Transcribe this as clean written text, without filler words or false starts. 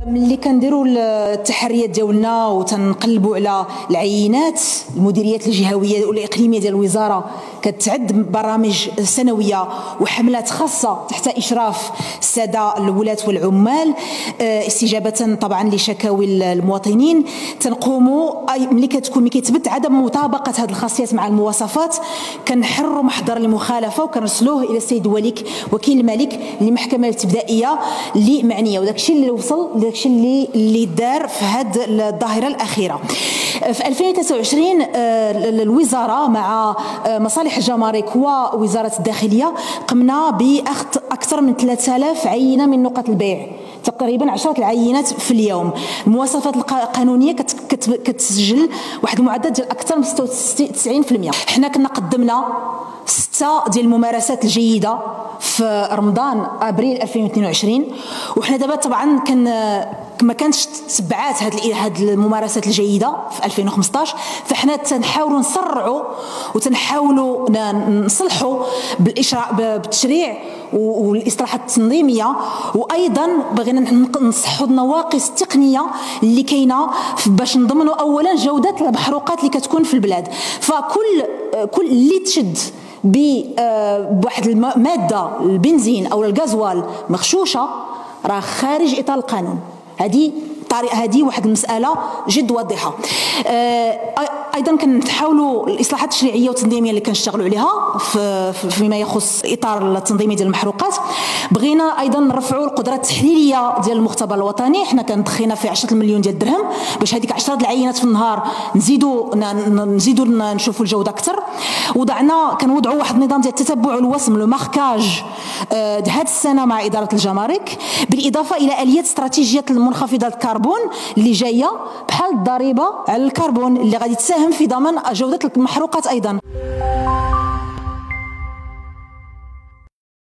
ملي كنديروا التحريات ديالنا وتنقلبوا على العينات، المديريات الجهويه والاقليميه ديال الوزاره كتعد برامج سنويه وحملات خاصه تحت اشراف الساده الولاة والعمال استجابه طبعا لشكاوي المواطنين. تنقوموا ملي كيتثبت عدم مطابقه هذه الخاصيات مع المواصفات كنحروا محضر المخالفه وكنرسلوه الى السيد وكيل الملك للمحكمه الابتدائيه اللي معنيه، وداك الشيء اللي وصل لداك الشيء اللي دار في هذه الظاهره الاخيره. في 2023 الوزاره مع مصالح الجمارك ووزاره الداخليه قمنا باخذ اكثر من 3000 عينه من نقط البيع، تقريبا 10 العينات في اليوم. المواصفات القانونيه كتسجل واحد المعدل ديال اكثر من 96%. حنا كنا قدمنا 6 ديال الممارسات الجيده في رمضان ابريل 2022، وحنا دابا طبعا ما كانتش تبعات هاد الممارسات الجيده في 2015، فحنا تنحاولوا نسرعوا وتنحاولوا نصلحوا بالتشريع والاصلاحات التنظيميه، وايضا بغينا نصحوا النواقص التقنيه اللي كاينه باش نضمنوا اولا جوده المحروقات اللي كتكون في البلاد. فكل اللي تشد بواحد الماده البنزين او الغازوال مغشوشه راه خارج اطار القانون. هذه واحد المساله جد واضحه. ايضا كنحاولوا الاصلاحات التشريعيه والتنظيميه اللي كنشتغلوا عليها فيما يخص اطار التنظيمي ديال المحروقات. بغينا ايضا نرفعوا القدرات التحليليه ديال المختبر الوطني، حنا كندخينا في 10 مليون ديال الدرهم باش هذيك 10 العينات في النهار نزيدوا نشوفوا الجوده اكثر. كنوضعوا واحد النظام ديال التتبع والوصم لو ماركاج هذه السنه مع اداره الجمارك، بالاضافه الى اليات استراتيجيه المنخفضات الكربون اللي جايه بحال الضريبه على الكربون اللي غادي تساهم في ضمان جوده المحروقات ايضا.